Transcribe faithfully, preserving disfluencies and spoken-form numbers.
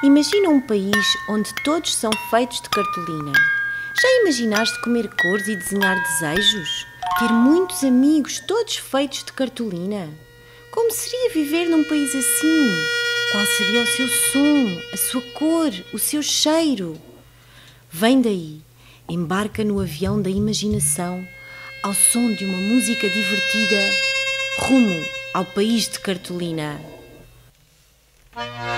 Imagina um país onde todos são feitos de cartolina. Já imaginaste comer cores e desenhar desejos? Ter muitos amigos, todos feitos de cartolina? Como seria viver num país assim? Qual seria o seu som, a sua cor, o seu cheiro? Vem daí, embarca no avião da imaginação, ao som de uma música divertida, rumo ao país de cartolina.